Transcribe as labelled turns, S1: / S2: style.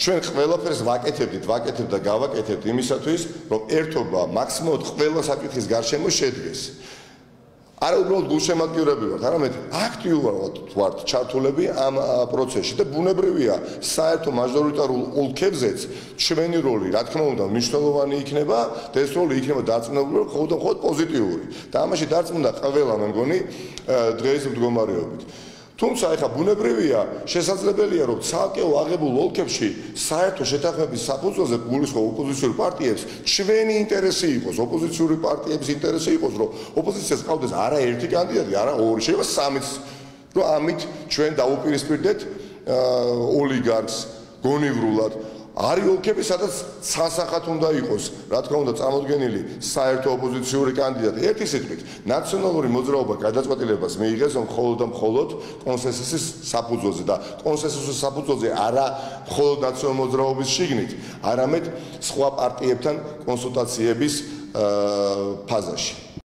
S1: ჩვენ ყველაფერს ვაკეთებთ და გავაკეთებთ იმისათვის, რომ ერთობა მაქსიმუმად ყველა საკითხის გარშემო შედგეს. არა უბრალოდ გულშემატკივრები ვართ, არამედ აქტიურად ვართ ჩართულები ამ პროცესში და ბუნებრივია, საერთო მაჟორიტარულ ოლქებზეც ჩვენი როლი, რა თქმა უნდა, მნიშვნელოვანი იქნება და ეს როლი იქნება დარწმუნებული, მხოლოდ პოზიტიური. და ამაში დარწმუნდა ყველა, მე მგონი, დღეს მდგომარეობით. თუმცა ეხა ბუნებრივია, შესაძლებელია, რომ ცალკეულ აღებულ ოლქებში საერთო შეთანხმების საფუძველზე გულისხმობ ოპოზიციური პარტიებს ჩვენი ინტერესი იყოს, ოპოზიციური პარტიების ინტერესი იყოს, რომ ოპოზიციას ყავდეს არა ერთი კანდიდატი, არა ორი, შეიძლება სამიც, რომ ამით ჩვენ დაუპირისპირდეთ ოლიგარქს გონივრულად. არის ოლქები, სადაც სასახად უნდა იყოს, რა თქმა უნდა, წარმოდგენილი საერთო ოპოზიციური კანდიდატი. ერთი სიტყვით, ნაციონალური მოძრაობა გადაწყვეტილებას მიიღეს მხოლოდ და მხოლოდ კონსენსუსის საფუძველზე და კონსენსუსის საფუძველზე არა მხოლოდ ნაციონალური მოძრაობის შიგნით, არამედ სხვა პარტიებთან კონსულტაციების ფაზაში.